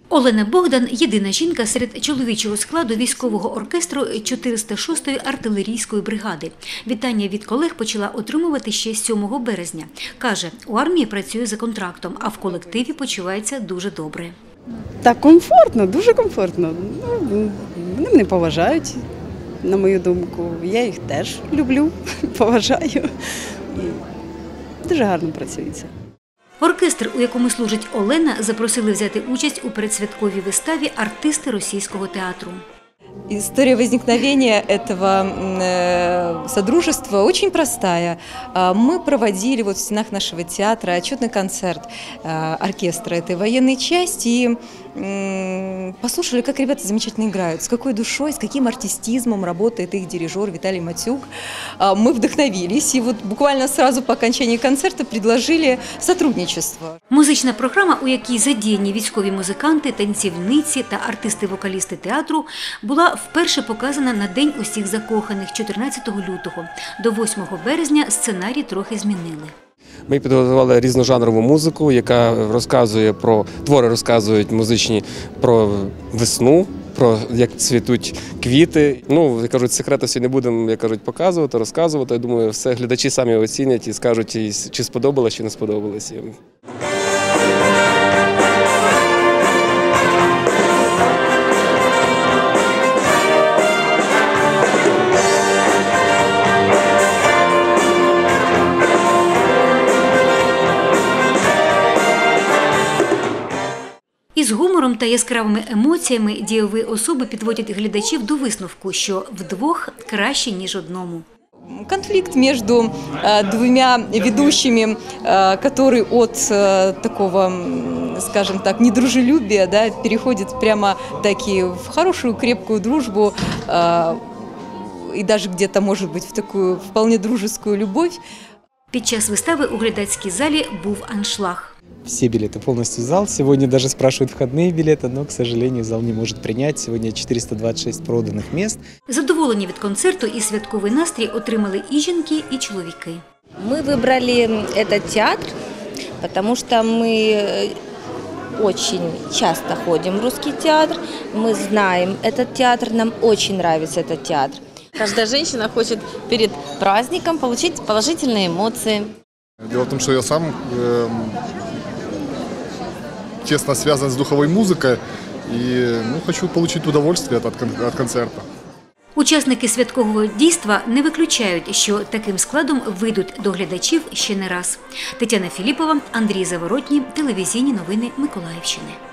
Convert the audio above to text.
Олена Богдан – єдина жінка серед чоловічого складу військового оркестру 406-ї артилерійської бригади. Вітання від колег почала отримувати ще 7 березня. Каже, у армії працює за контрактом, а в колективі почувається дуже добре. Так комфортно, дуже комфортно. Вони мене поважають, на мою думку. Я їх теж люблю, поважаю. І дуже гарно працюється. Оркестр, у якому служить Олена, запросили взяти участь у передсвятковій виставі артисти російського театру. История возникновения этого содружества очень простая. Мы проводили в стенах нашего театра отчетный концерт оркестра этой военной части и послушали, как ребята замечательно играют, с какой душой, с каким артистизмом работает их дирижер Виталий Матюк. Мы вдохновились и вот буквально сразу по окончании концерта предложили сотрудничество. Музична програма, у якій задіяні військові музиканти, танцівниці та артисти-вокалісти театру, була вперше показана на День усіх закоханих 14 лютого. До 8 березня сценарій трохи змінили. Ми підготували різножанрову музику, яка розказує про твори, розказують музичні про весну, про як цвітуть квіти. Ну, як кажуть, секретності не будемо, як кажуть, показувати, розказувати. Я думаю, все глядачі самі оцінять і скажуть, чи сподобалось, чи не сподобалось їм. Із гумором та яскравими емоціями дієві особи підводять глядачів до висновку, що вдвох краще, ніж одному. Конфликт между двумя ведущими, который от такого, скажем так, недружелюбия, да, переходит прямо-таки в хорошую крепкую дружбу и даже где-то, может быть, в такую вполне дружескую любовь. Під час вистави у глядацькій залі був аншлаг. Все билеты, полностью зал. Сегодня даже спрашивают входные билеты, но, к сожалению, зал не может принять. Сегодня 426 проданных мест. Задоволені від концерту і святковий настрій отримали і жінки, і чоловіки. Мы выбрали этот театр, потому что мы очень часто ходим в русский театр. Мы знаем этот театр, нам очень нравится этот театр. Каждая женщина хочет перед праздником получить положительные эмоции. Дело в том, что я сам тесно связан с духовой музыкой и хочу получить удовольствие от концерта. Учасники святкового дійства не виключають, що таким складом вийдуть до глядачів ще не раз. Тетяна Філіпова, Андрій Заворотній, телевізійні новини Миколаївщини.